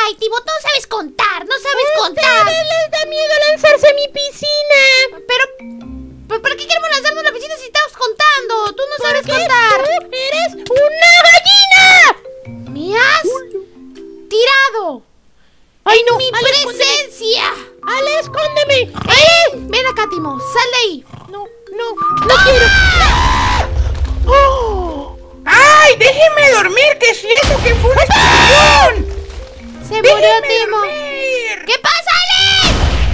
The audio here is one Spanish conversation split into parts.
Ay, Timo, no sabes contar, no sabes contar. Les da miedo lanzarse a mi piscina. Pero ¿para qué queremos lanzarnos a la piscina si estamos contando? Tú no sabes contar. Tú eres una gallina. ¿Me has tirado? Ay, no. ¡Mi presencia! Ale, escóndeme. Ven acá, Timo, sal de ahí. No quiero. ¡Oh! ¡Ay, déjeme dormir! ¿Qué es eso? ¿Qué fue una explosión? Se murió Timo. Dormir. ¿Qué pasa, Ale?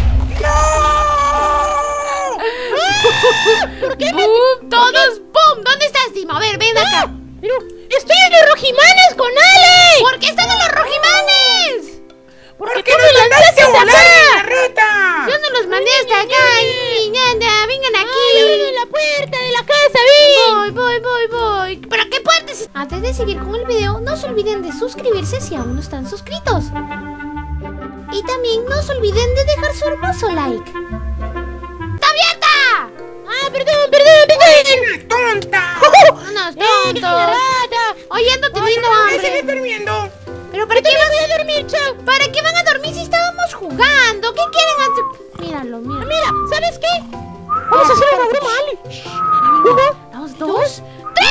¡No! ¿Por qué ¡Bum! ¡Todos! ¡Bum! ¿Dónde estás, Timo? A ver, ven acá. Pero estoy en los Rojimanes con Ale. ¿Por qué están en los Rojimanes? ¿Por qué me mandaste a volar, niña rata? Yo no los mandé hasta acá. Anda, vengan aquí. Abre la puerta de la casa, Voy. ¿Pero qué puertas? Antes de seguir con el video, no se olviden de suscribirse si aún no están suscritos. Y también no se olviden de dejar su hermoso like. ¡Está abierta! Perdón. ¡Una tonta! ¡Unos tontos! Oye, ando teniendo ¿Otra vez hambre. sigues durmiendo? ¿Pero para qué Voy a dormir, chao. ¿Para qué van a dormir si estábamos jugando? ¿Qué quieren hacer? Míralo. Mira, ¿sabes qué? Vamos a hacer una broma, Ale. Vamos, 2, 3.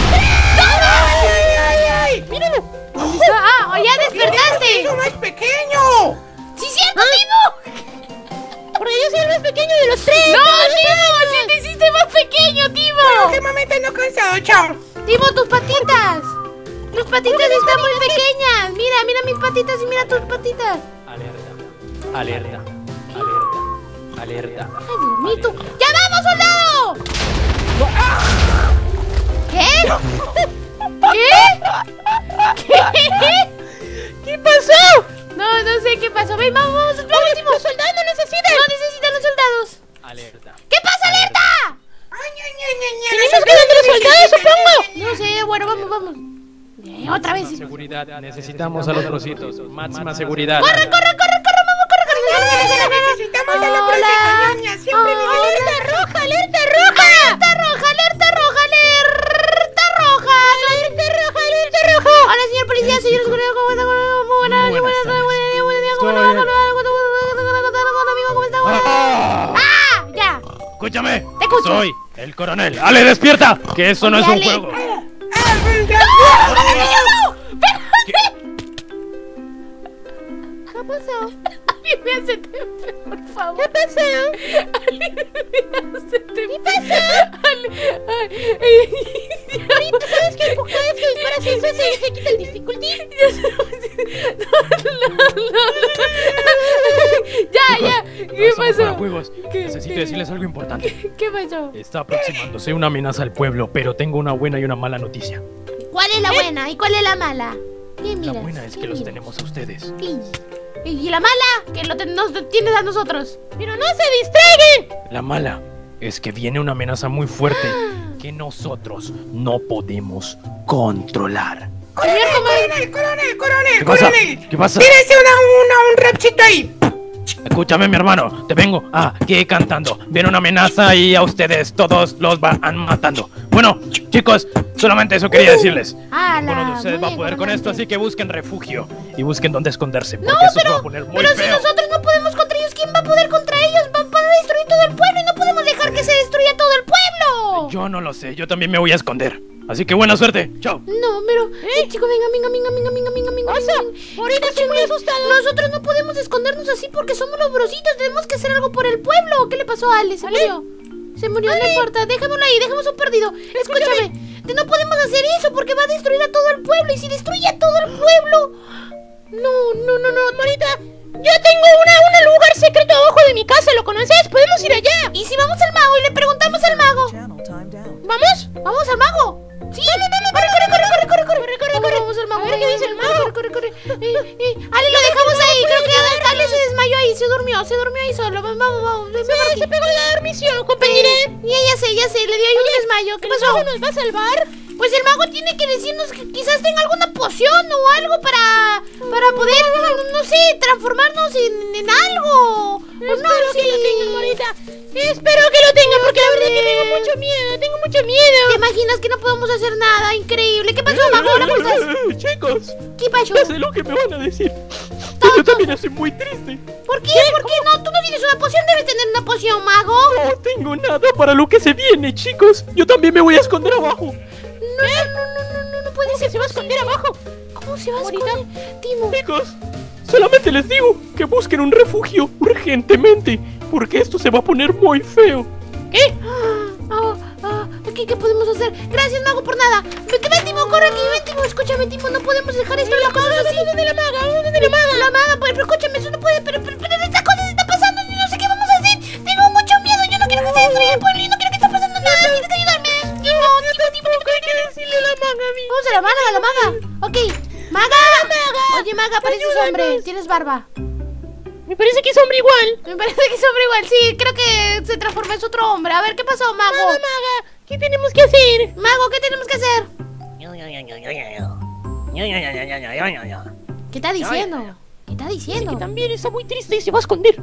¡Ay! Míralo. ¿Dónde está? ¡Ah! ¡Ya despertaste! ¡Eso no es pequeño! ¡Sí, cierto, Timo! Porque yo soy el más pequeño de los tres. ¡No, Timo! ¡Si te hiciste más pequeño, Timo! Últimamente ando cansado, chao. Timo, tus patitas. Tus patitas están muy pequeñas. Mira mis patitas y mira tus patitas. Alerta. Ay, Dios mío, tú. ¡Ya vamos, soldado! ¿Qué? ¿Qué pasó? No sé qué pasó. Ven, vamos, Timo. Los soldados no necesitan. No necesitan los soldados. Alerta. ¿Qué pasa, alerta? Tenemos que ir los soldados, supongo. No sé, bueno, vamos. Otra vez. Seguridad. Necesitamos a los trocitos. Máxima seguridad. ¡Corre, vamos, corre! Necesitamos a la próxima, niña. Siempre Alerta roja. ¡Alerta roja! Hola, señor policía, señor seguridad, ¿cómo está? ¡Ah! ¡Ya! Escúchame. Te escucho. Soy el coronel. ¡Ale, despierta! Que eso no es un Ale. juego. ¿Qué pasó? Aliviánate, por favor. ¿Qué pasó? ¿Qué Ahorita sabes que cada vez que disparas eso se quita el difficulty. Ya. ¿Qué No somos para pasó? juegos. Necesito decirles algo importante. ¿Qué pasó? Está aproximándose una amenaza al pueblo, pero tengo una buena y una mala noticia. ¿Cuál es la buena y cuál es la mala? ¿Qué La miras? buena es que los tenemos a ustedes. ¿Y la mala? Que nos tienes a nosotros. Pero no se distraigan. La mala es que viene una amenaza muy fuerte que nosotros no podemos controlar. Coronel. ¿Qué pasa? Tírese un rapcito ahí. Escúchame, mi hermano, te vengo aquí cantando. Viene una amenaza y a ustedes todos los van matando. Bueno, chicos, solamente eso quería decirles. Ninguno de ustedes va a poder con esto, así que busquen refugio y busquen dónde esconderse, porque eso se va a poner muy Pero feo. si nosotros no podemos contra ellos, ¿quién va a poder contra ellos? Van a destruir todo el pueblo y no podemos dejar que se destruya todo el pueblo. Yo no lo sé, yo también me voy a esconder. Así que buena suerte, chao. No, pero... chico, venga. Ahorita estoy muy asustado. Nosotros no podemos escondernos así porque somos los brositos. Tenemos que hacer algo por el pueblo. ¿Qué le pasó a Ale? Se murió, no importa. Dejémoslo ahí, dejemos un perdido. Escúchame, no podemos hacer eso porque va a destruir a todo el pueblo. Y si destruye a todo el pueblo... No, Marita. Yo tengo un lugar secreto abajo de mi casa, ¿lo conoces? Podemos ir allá. ¿Y si vamos al mago y le preguntamos al mago? ¿Vamos? ¿Vamos al mago? Sí. Corre. Vamos al mago. A ver qué dice el mago. Corre. Ale, lo dejamos ahí. Creo que Ale se desmayó ahí. Se durmió ahí solo. Vamos. Se pegó la dormición, compañera. Ya sé. Le dio ahí un desmayo. ¿Qué pasó? ¿El mago nos va a salvar? Pues el mago tiene que decirnos que quizás tenga alguna poción o algo para poder, no sé, transformarnos en algo. Espero que lo tenga, Morita. Espero que lo tenga porque la verdad que tengo mucho miedo. ¿Te imaginas que no podemos hacer nada? Increíble. ¿Qué pasó, mago? ¿Cómo estás? Chicos, ¿Qué pasó? ya sé lo que me van a decir. yo también estoy muy triste. ¿Por qué? ¿Por qué no? Tú no tienes una poción, debes tener una poción, mago. No tengo nada para lo que se viene, chicos. Yo también me voy a esconder abajo. No puede ser. ¿Se va a esconder abajo? ¿Cómo se va a esconder? Timo. Chicos, solamente les digo que busquen un refugio urgentemente, porque esto se va a poner muy feo. ¿Qué? ¿Qué podemos hacer? Gracias, mago, por nada. Ven, Timo, corre aquí, ven, Timo. Escúchame, Timo, no podemos dejar esto las cosas así. ¿Dónde la maga? ¿Dónde la maga? La maga, pero escúchame, eso no puede. Pero estas cosas están pasando y no sé qué vamos a hacer. Tengo mucho miedo, yo no quiero que se destruya el pueblo, yo no quiero que esté pasando nada. Tienes que ayudarme. Timo, hay que decirle a la maga, amigo. vamos a la maga. Ok, maga. Oye, maga, pareces hombre, tienes barba. Me parece que es hombre igual. Me parece que es hombre igual, sí, creo que se transformó en otro hombre. A ver, ¿qué pasó, mago? Maga, ¿qué tenemos que hacer? Mago, ¿qué tenemos que hacer? ¿Qué está diciendo? ¿Qué está Dice diciendo? que también está muy triste y se va a esconder.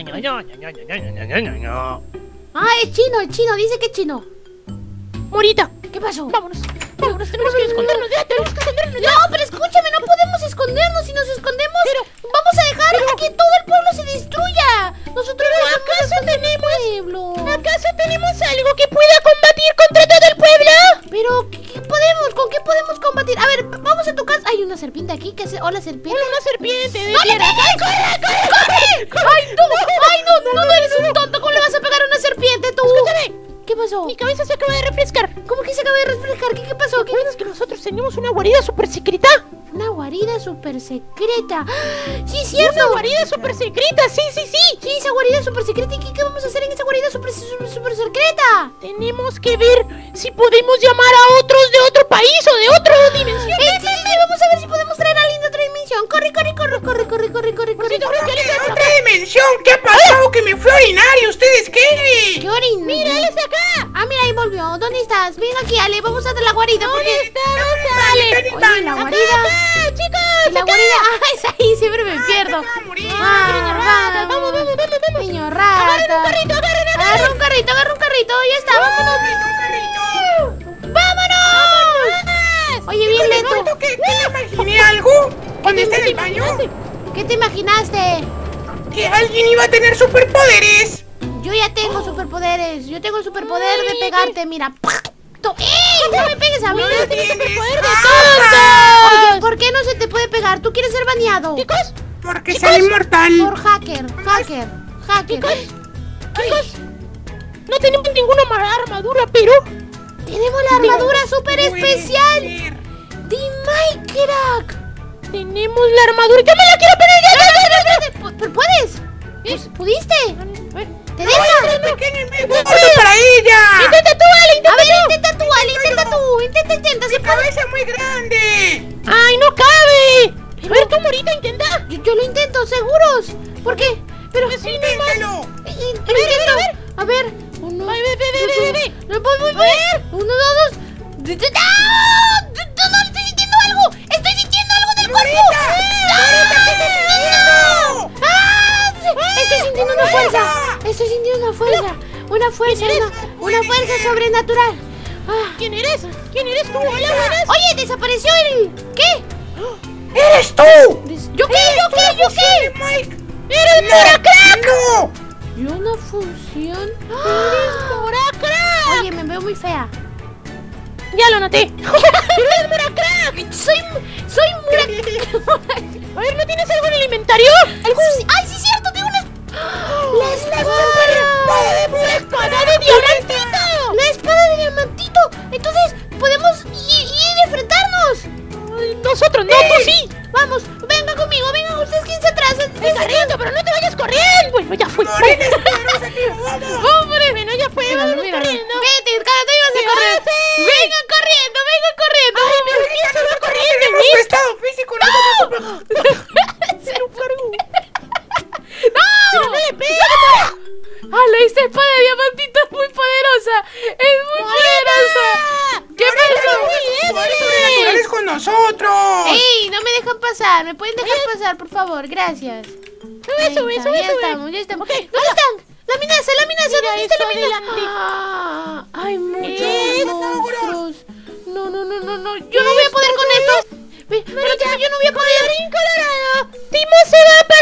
Ah, es chino, dice que es chino. Morita, ¿Qué pasó? vámonos, tenemos que escondernos ya, No, pero escúchame, no podemos escondernos. Si nos escondemos, vamos a dejar a que todo el pueblo se destruya. Nosotros no vamos a esconder el pueblo. ¿Acaso tenemos algo que pueda combatir contra todo el pueblo? Pero, ¿qué podemos? ¿Con qué podemos combatir? A ver, vamos a tu casa. Hay una serpiente aquí que hace... Hola, serpiente. Una serpiente de ¡No le piedra. pegues! ¡Corre! ¡Ay, no eres un tonto! ¿Cómo le vas a pegar a una serpiente, tú? Escúchame, ¿Qué pasó? mi cabeza se acaba de refrescar. ¿Cómo que se acaba de refrescar? ¿Qué pasó? ¿Qué? ¿Sabes que nosotros tenemos una guarida súper secreta? Una guarida súper secreta. Sí, es cierto. Una guarida súper secreta, sí. Sí, esa guarida súper secreta. ¿Y qué vamos a hacer en esa guarida súper secreta? Tenemos que ver si podemos llamar a otros de otro país o de otra dimensión. Sí, vamos a ver si podemos traer a alguien de otra dimensión. Corre. ¿Otra dimensión? ¿Qué ha pasado? Que me fui a orinar. ¿Y ustedes qué? ¿Qué orin? ¡Mira, él está acá! Ah, mira, ahí volvió. ¿Dónde estás? Ven aquí, Ale. Vamos a dar la guarida. ¿Dónde porque... está? Oye, la guarida. ¡Acá, chicos! La guarida. Ah, es ahí. Siempre me pierdo. Vamos. Niño rata. Agarra un carrito. Ya está, vámonos. ¡Vámonos! Oye, bien lento. ¿Qué te imaginé algo? ¿Dónde está en el baño? ¿Qué te imaginaste? Que alguien iba a tener superpoderes. Yo ya tengo superpoderes. Yo tengo el superpoder de pegarte, mira. ¡Ey! ¡No me pegues a mí! No tienes. Oye, ¿por qué no se te puede pegar? ¿Tú quieres ser baneado? Chicos, Porque soy inmortal. Por hacker. chicos, no tenemos ninguna armadura, pero Tenemos la armadura super Puede especial ser. de Minecraft. tenemos la armadura. ¡Yo me la quiero poner ya! ¿Pero puedes? Pues, ¿pudiste? A ver. ¿Te deja? Pequeño, me gordo para ella. Intenta tú, Ale, A ver, intenta tú, Ale, intenta. Mi ¿Se puede? cabeza es muy grande. ¡Ay, no cabe! A ver, tú, Morita, intenta. Yo lo intento, seguros. ¿Por qué? Pero Inténtalo. intento. A ver. Uno. Ve. Voy. 1, 2, 2. ¡No! No, estoy sintiendo algo. Estoy sintiendo algo del cuerpo. ¡No! ¡Ah! Estoy sintiendo una fuerza. Una fuerza sobrenatural. Ah. ¿Quién eres tú? Hola, buenas. Oye, desapareció el... ¿Qué? ¡Eres tú! ¿Yo qué? Mike. ¡Eres Moracrack! ¡No! ¿Y una fusión? ¡Eres Moracrack! Oye, me veo muy fea. Ya lo noté. ¡Eres Moracrack! Soy Murak. A ver, ¿no tienes algo en el inventario? ¿Algo? ¡Ay, sí es cierto! Tengo una... ¡La espada de diamantito! ¡La espada de diamantito! Entonces, ¿podemos ir a enfrentarnos? Ay, nosotros no, tú sí. Vamos, venga conmigo, ustedes quédense atrás. Corriendo, pero no te vayas corriendo. Bueno, ya fue. Morena es poderosa, tío, vamos. ¡Hombre! Bueno, ya fue. Míralo, Vamos míralo. corriendo. Vete, cara, tú ibas a ¿Qué correr. haces? Vengan corriendo. Ay, pero ¿quién se va corriendo? Tenemos su estado físico. Pero no le pegues. ¡Hala, esta espada de diamantito es muy poderosa! ¡Es muy poderosa! ¿Qué pasó? Poderes sobrenaturales con nosotros. ¡Ey! No me dejan pasar. ¿Me pueden dejar pasar, por favor? Gracias. Sube. Ya estamos. ¿Dónde están? ¡La minaza! ¿Dónde está la minaza? adelante. Ah, ¡hay muchos ¿Qué? monstruos! No. Yo no voy a poder con esto. Pero yo no voy a poder. Colorado, Timo se va a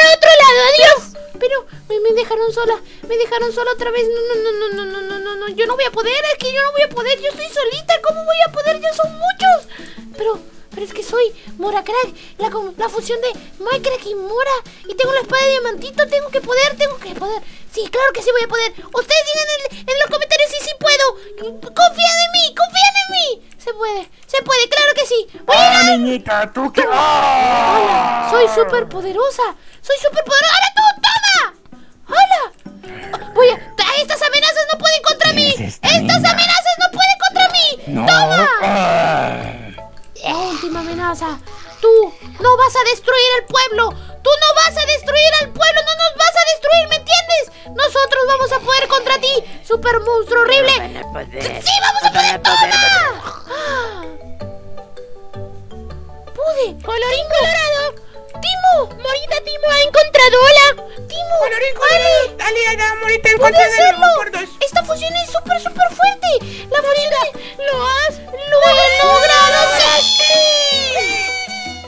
dejaron sola otra vez. No, yo no voy a poder, es que yo no voy a poder, yo estoy solita, ¿cómo voy a poder? Ya son muchos. Pero es que soy Mora Crack, la fusión de Minecraft y Mora. Y tengo la espada de diamantito, tengo que poder. Sí, claro que sí voy a poder. Ustedes digan en los comentarios si sí puedo. Confían en mí. Se puede, claro que sí. Niñita, ¿tú qué? ¡Hola! Soy súper poderosa. ¡Ahora tú, toma! ¡Hola! Estas amenazas no pueden contra mí. No. ¡Toma! La última amenaza. Tú no vas a destruir el pueblo. No nos vas a destruir, ¿me entiendes? Nosotros vamos a poder contra ti, super monstruo horrible. ¡Sí, vamos a poder! ¡Toma! ¡Pude! ¡Colorín colorado! ¡Timo! ¡Morita Timo ha encontrado! ¡Hola! ¡Timo! Colorín colorado. Dale, Morita, ¡Pude encuentra de hacerlo! nuevo por 2. Esta fusión es súper